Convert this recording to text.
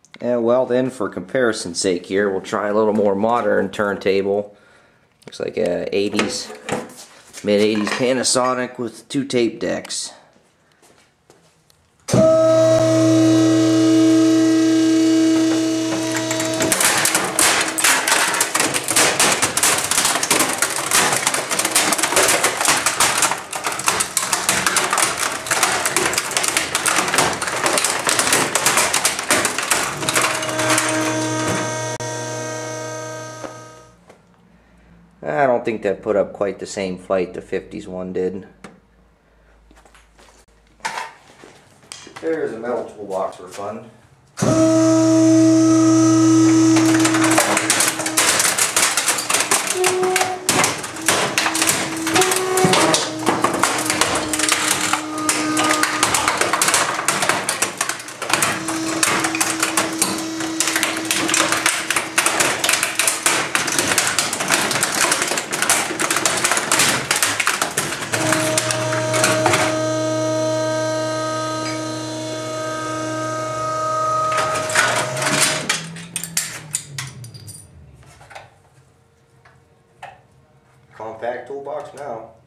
Well then, for comparison's sake here, we'll try a little more modern turntable. Looks like a 80s, mid-80s Panasonic with 2 tape decks. I don't think that put up quite the same fight the 50s one did. There's a metal toolbox for fun. Compact toolbox now.